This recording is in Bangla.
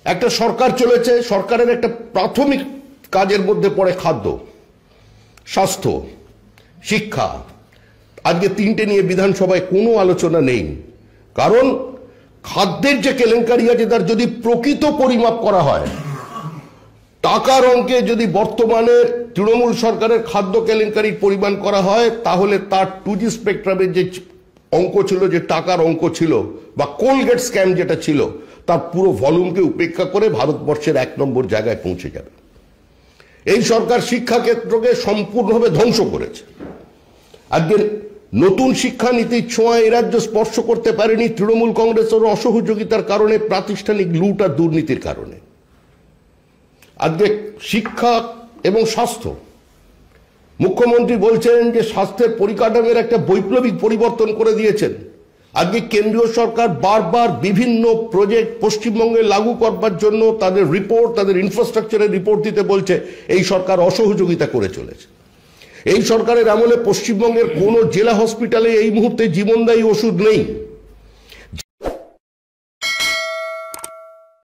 একটা সরকার চলেছে, সরকারের একটা প্রাথমিক কাজের মধ্যে পড়ে খাদ্য, স্বাস্থ্য, শিক্ষা। আজকে তিনটে নিয়ে বিধানসভায় কোনো আলোচনা নেই, কারণ খাদ্যের যে কেলেঙ্কারি আছে তার যদি প্রকৃত পরিমাপ করা হয়, টাকার অঙ্কে যদি বর্তমানে তৃণমূল সরকারের খাদ্য কেলেঙ্কারির পরিমাণ করা হয়, তাহলে তার 2G স্পেকট্রামের যে অঙ্ক ছিল, যে টাকার অঙ্ক ছিল, বা কোলগেট স্ক্যাম যেটা ছিল, তার পুরো ভলিউমকে উপেক্ষা করে ভারতবর্ষের 1 নম্বর জায়গায় পৌঁছে যাবে। এই সরকার শিক্ষা ক্ষেত্রকে সম্পূর্ণভাবে ধ্বংস করেছে। আজকে নতুন শিক্ষানীতির ছোঁয়া এই রাজ্য স্পর্শ করতে পারেনি তৃণমূল কংগ্রেসের অসহযোগিতার কারণে, প্রাতিষ্ঠানিক লুট আর দুর্নীতির কারণে। আজকে শিক্ষা এবং স্বাস্থ্য, মুখ্যমন্ত্রী বলছেন যে স্বাস্থ্যের পরিকাঠামোর একটা বৈপ্লবিক পরিবর্তন করে দিয়েছেন। আজকে কেন্দ্রীয় সরকার বারবার বিভিন্ন প্রজেক্ট পশ্চিমবঙ্গে লাগু করবার জন্য তাদের রিপোর্ট, তাদের ইনফ্রাস্ট্রাকচারের রিপোর্ট দিতে বলছে। এই সরকার অসহযোগিতা করে চলেছে। এই সরকারের আমলে পশ্চিমবঙ্গের কোনো জেলা হসপিটালে এই মুহূর্তে জীবনদায়ী ওষুধ নেই।